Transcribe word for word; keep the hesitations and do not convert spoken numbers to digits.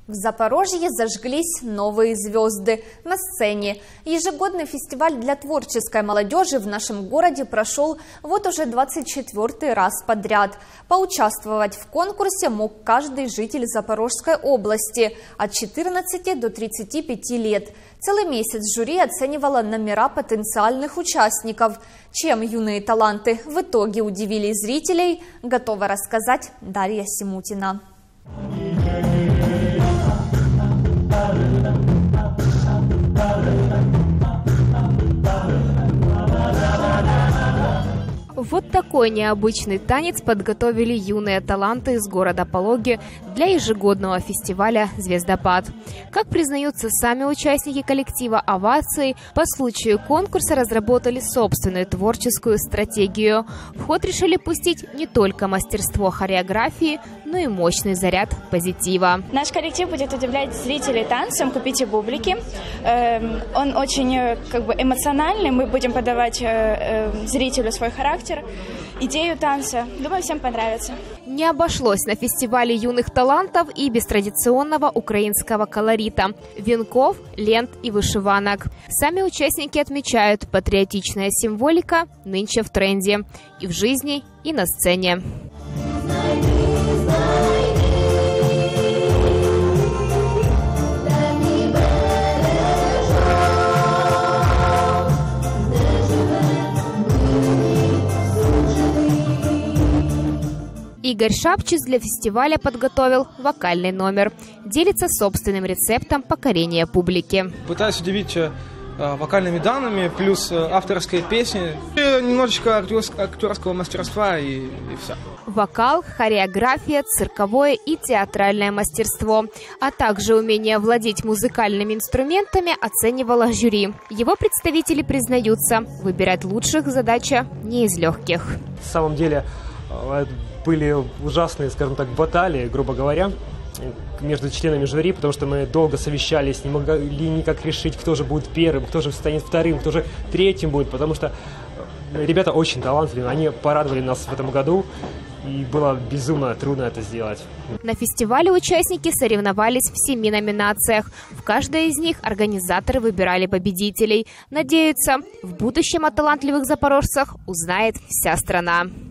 В Запорожье зажглись новые звезды на сцене. Ежегодный фестиваль для творческой молодежи в нашем городе прошел вот уже двадцать четвёртый раз подряд. Поучаствовать в конкурсе мог каждый житель Запорожской области от четырнадцати до тридцати пяти лет. Целый месяц жюри оценивало номера потенциальных участников. Чем юные таланты в итоге удивили зрителей, готова рассказать Дарья Симутина. Вот такой необычный танец подготовили юные таланты из города Пологи для ежегодного фестиваля «Звездопад». Как признаются сами участники коллектива «Овации», по случаю конкурса разработали собственную творческую стратегию. В ход решили пустить не только мастерство хореографии, но и мощный заряд позитива. Наш коллектив будет удивлять зрителей танцем «Купите бублики». Он очень как бы эмоциональный, мы будем подавать зрителю свой характер, идею танца. Думаю, всем понравится. Не обошлось на фестивале юных талантов и без традиционного украинского колорита – венков, лент и вышиванок. Сами участники отмечают, патриотичная символика нынче в тренде и в жизни, и на сцене. Игорь Шапчис для фестиваля подготовил вокальный номер. Делится собственным рецептом покорения публики. Пытаюсь удивить э, вокальными данными, плюс э, авторской песни, и немножечко актерского мастерства и, и все. Вокал, хореография, цирковое и театральное мастерство, а также умение владеть музыкальными инструментами оценивало жюри. Его представители признаются, выбирать лучших задача не из легких. На самом деле были ужасные, скажем так, баталии, грубо говоря, между членами жюри, потому что мы долго совещались, не могли никак решить, кто же будет первым, кто же станет вторым, кто же третьим будет, потому что ребята очень талантливые, они порадовали нас в этом году, и было безумно трудно это сделать. На фестивале участники соревновались в семи номинациях. В каждой из них организаторы выбирали победителей. Надеются, в будущем о талантливых запорожцах узнает вся страна.